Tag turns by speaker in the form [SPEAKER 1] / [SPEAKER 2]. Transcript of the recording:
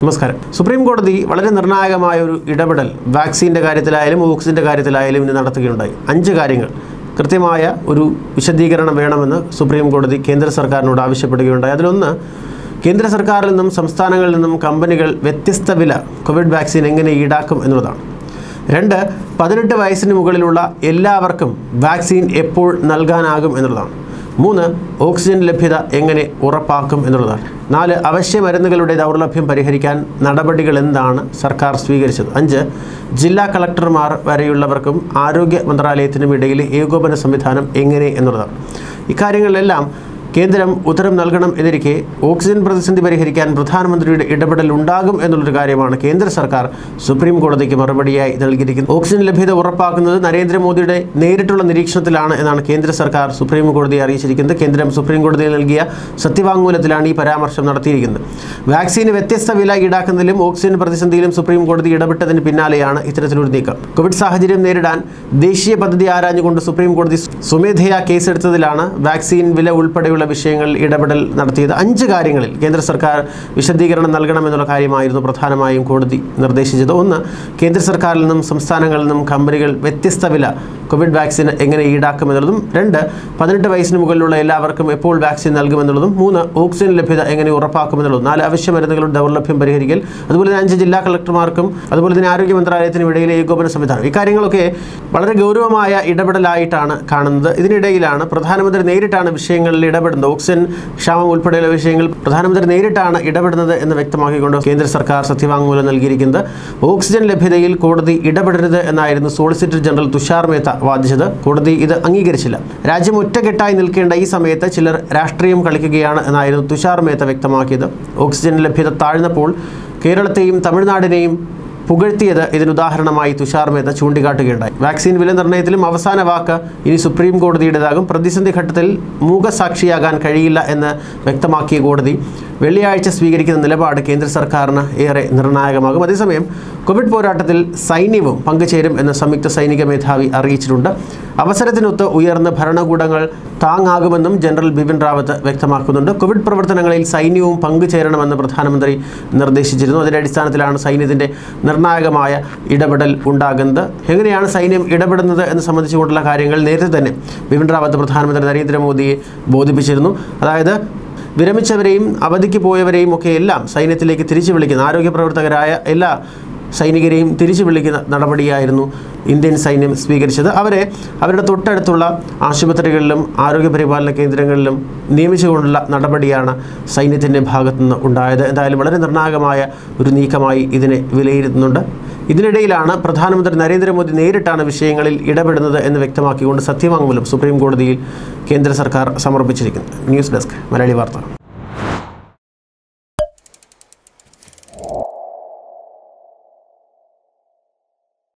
[SPEAKER 1] നമസ്കാരം. സുപ്രീം കോടതി വളരെ നിർണായകമായ ഒരു ഇടപെടൽ വാക്സിൻ്റെ കാര്യത്തിലായാലും ഓക്സിജൻ്റെ കാര്യത്തിലായാലും ഇന്ന് നടത്തുകയുണ്ടായി. 5 കാര്യങ്ങൾ കൃത്യമായ ഒരു വിശദീകരണം വേണമെന്ന് സുപ്രീം കോടതി കേന്ദ്ര സർക്കാരിനോട് ആവശ്യപ്പെടുകയുണ്ടായി. അതിലൊന്ന്, കേന്ദ്ര സർക്കാരിൽ നിന്നും സംസ്ഥാനങ്ങളിൽ നിന്നും കമ്പനികൾ വ്യത്യസ്ത വില കോവിഡ് വാക്സിൻ എങ്ങനെ ഈടാക്കും എന്നുള്ളതാണ്. 2, 18 വയസ്സിന് മുകളിലുള്ള എല്ലാവർക്കും വാക്സിൻ എപ്പോൾ നൽകാനാകും എന്നുള്ളതാണ്. 3, ഓക്സിജൻ ലഭ്യത എങ്ങനെ ഉറപ്പാക്കും എന്നുള്ളതാണ്. 4, അവശ്യ മരുന്നുകളുടെ ദൗർലഭ്യം പരിഹരിക്കാൻ നടപടികൾ എന്താണ് സർക്കാർ സ്വീകരിച്ചത്. 5, ജില്ലാ കളക്ടർമാർ വരെയുള്ളവർക്കും ആരോഗ്യ മന്ത്രാലയത്തിനും ഇടയിലെ ഏകോപന സംവിധാനം എങ്ങനെ എന്നുള്ളതാണ്. ഇക്കാര്യങ്ങളിലെല്ലാം കേന്ദ്രം ഉത്തരം നൽകണം എന്നിരിക്കെ ഓക്സിജൻ പ്രതിസന്ധി പരിഹരിക്കാൻ പ്രധാനമന്ത്രിയുടെ ഇടപെടൽ ഉണ്ടാകും എന്നുള്ളൊരു കാര്യമാണ് കേന്ദ്ര സർക്കാർ സുപ്രീം കോടതിക്ക് മറുപടിയായി നൽകിയിരിക്കുന്നത്. ഓക്സിജൻ ലഭ്യത ഉറപ്പാക്കുന്നത് നരേന്ദ്രമോദിയുടെ നേരിട്ടുള്ള നിരീക്ഷണത്തിലാണ് എന്നാണ് കേന്ദ്ര സർക്കാർ സുപ്രീം കോടതിയെ അറിയിച്ചിരിക്കുന്നത്. കേന്ദ്രം സുപ്രീം കോടതിയിൽ നൽകിയ സത്യവാങ്മൂലത്തിലാണ് ഈ പരാമർശം നടത്തിയിരിക്കുന്നത്. വാക്സിന് വ്യത്യസ്ത വില ഈടാക്കുന്നതിലും ഓക്സിജൻ പ്രതിസന്ധിയിലും സുപ്രീം കോടതി ഇടപെട്ടതിന് പിന്നാലെയാണ് ഇത്തരത്തിലൊരു നീക്കം. കോവിഡ് സാഹചര്യം നേരിടാൻ ദേശീയ പദ്ധതി ആരാഞ്ഞുകൊണ്ട് സുപ്രീം കോടതി സ്വമേധയാ കേസെടുത്തതിലാണ് വാക്സിൻ വില ഉൾപ്പെടെയുള്ള വിഷയങ്ങളിൽ ഇടപെടൽ നടത്തിയത്. 5 കാര്യങ്ങളിൽ കേന്ദ്ര സർക്കാർ വിശദീകരണം നൽകണമെന്നുള്ള കാര്യമായിരുന്നു പ്രധാനമായും കോടതി നിർദ്ദേശിച്ചത്. 1, കേന്ദ്ര സർക്കാരിൽ നിന്നും സംസ്ഥാനങ്ങളിൽ നിന്നും കമ്പനികൾ വ്യത്യസ്ത വില കോവിഡ് വാക്സിൻ എങ്ങനെ ഈടാക്കുമെന്നുള്ളതും. 2, 18 വയസ്സിന് മുകളിലുള്ള എല്ലാവർക്കും എപ്പോൾ വാക്സിൻ നൽകുമെന്നുള്ളതും. 3, ഓക്സിജൻ ലഭ്യത എങ്ങനെ ഉറപ്പാക്കുമെന്നുള്ളതും. 4, അവശ്യ മരുന്നുകളുടെ ദൗർലഭ്യം പരിഹരിക്കൽ. അതുപോലെ തന്നെ 5 ജില്ലാ കളക്ടർമാർക്കും അതുപോലെ തന്നെ ആരോഗ്യ മന്ത്രാലയത്തിനും ഇടയിലെ ഏകോപന സംവിധാനം. ഇക്കാര്യങ്ങളൊക്കെ വളരെ ഗൗരവമായ ഇടപെടലായിട്ടാണ് കാണുന്നത്. ഇതിനിടയിലാണ് പ്രധാനമന്ത്രി നേരിട്ടാണ് വിഷയങ്ങളിൽ ഇടപെടുന്നത്. ഓക്സിജൻ ക്ഷാമം ഉൾപ്പെടെയുള്ള വിഷയങ്ങൾ പ്രധാനമന്ത്രി നേരിട്ടാണ് ഇടപെടുന്നത് എന്ന് വ്യക്തമാക്കിക്കൊണ്ട് കേന്ദ്ര സർക്കാർ സത്യവാങ്മൂലം നൽകിയിരിക്കുന്നത്. ഓക്സിജൻ ലഭ്യതയിൽ കോടതി ഇടപെടരുത് എന്നായിരുന്നു സോളിസിറ്റർ ജനറൽ തുഷാർ മേത്ത വാദിച്ചത്. കോടതി ഇത് അംഗീകരിച്ചില്ല. രാജ്യം ഒറ്റക്കെട്ടായി നിൽക്കേണ്ട ഈ സമയത്ത് ചിലർ രാഷ്ട്രീയം കളിക്കുകയാണ് എന്നായിരുന്നു തുഷാർ മേത്ത വ്യക്തമാക്കിയത്. ഓക്സിജൻ ലഭ്യത താഴ്ന്നപ്പോൾ കേരളത്തെയും തമിഴ്നാടിനെയും പുകഴ്ത്തിയത് ഇതിനുദാഹരണമായി തുഷാർ മേത്ത ചൂണ്ടിക്കാട്ടുകയുണ്ടായി. വാക്സിൻ വില നിർണ്ണയത്തിലും അവസാന വാക്ക് ഇനി സുപ്രീം കോടതിയുടേതാകും. പ്രതിസന്ധി ഘട്ടത്തിൽ മൂകസാക്ഷിയാകാൻ കഴിയില്ല എന്ന് വ്യക്തമാക്കിയ കോടതി വെള്ളിയാഴ്ച സ്വീകരിക്കുന്ന നിലപാട് കേന്ദ്ര സർക്കാരിന് ഏറെ നിർണായകമാകും. അതേസമയം കോവിഡ് പോരാട്ടത്തിൽ സൈന്യവും പങ്കുചേരും എന്ന് സംയുക്ത സൈനിക മേധാവി അറിയിച്ചിട്ടുണ്ട്. അവസരത്തിനൊത്ത് ഉയർന്ന ഭരണകൂടങ്ങൾ താങ്ങാകുമെന്നും ജനറൽ ബിപിൻ റാവത്ത് വ്യക്തമാക്കുന്നുണ്ട്. കോവിഡ് പ്രവർത്തനങ്ങളിൽ സൈന്യവും പങ്കുചേരണമെന്ന് പ്രധാനമന്ത്രി നിർദ്ദേശിച്ചിരുന്നു. അതിൻ്റെ അടിസ്ഥാനത്തിലാണ് സൈന്യത്തിൻ്റെ നിർണായകമായ ഇടപെടൽ ഉണ്ടാകുന്നത്. എങ്ങനെയാണ് സൈന്യം ഇടപെടുന്നത് എന്ന് സംബന്ധിച്ചുകൊണ്ടുള്ള കാര്യങ്ങൾ നേരത്തെ തന്നെ ബിപിൻ റാവത്ത് പ്രധാനമന്ത്രി നരേന്ദ്രമോദിയെ ബോധിപ്പിച്ചിരുന്നു. അതായത് വിരമിച്ചവരെയും അവധിക്ക് പോയവരെയും ഒക്കെ എല്ലാം സൈന്യത്തിലേക്ക് തിരിച്ചു വിളിക്കുന്ന ആരോഗ്യ പ്രവർത്തകരായ എല്ലാ സൈനികരെയും തിരിച്ചു വിളിക്കുന്ന നടപടിയായിരുന്നു ഇന്ത്യൻ സൈന്യം സ്വീകരിച്ചത്. അവരെ അവരുടെ തൊട്ടടുത്തുള്ള ആശുപത്രികളിലും ആരോഗ്യ പരിപാലന കേന്ദ്രങ്ങളിലും നിയമിച്ചുകൊണ്ടുള്ള നടപടിയാണ് സൈന്യത്തിൻ്റെ ഭാഗത്തുനിന്ന് ഉണ്ടായത്. എന്തായാലും വളരെ നിർണായകമായ ഒരു നീക്കമായി ഇതിനെ വിലയിരുത്തുന്നുണ്ട്. ഇതിനിടയിലാണ് പ്രധാനമന്ത്രി നരേന്ദ്രമോദി നേരിട്ടാണ് വിഷയങ്ങളിൽ ഇടപെടുന്നത് എന്ന് വ്യക്തമാക്കിക്കൊണ്ട് സത്യവാങ്മൂലം സുപ്രീം കോടതിയിൽ കേന്ദ്ര സർക്കാർ സമർപ്പിച്ചിരിക്കുന്നത്. ന്യൂസ് ഡെസ്ക് മലയാളി വാർത്ത.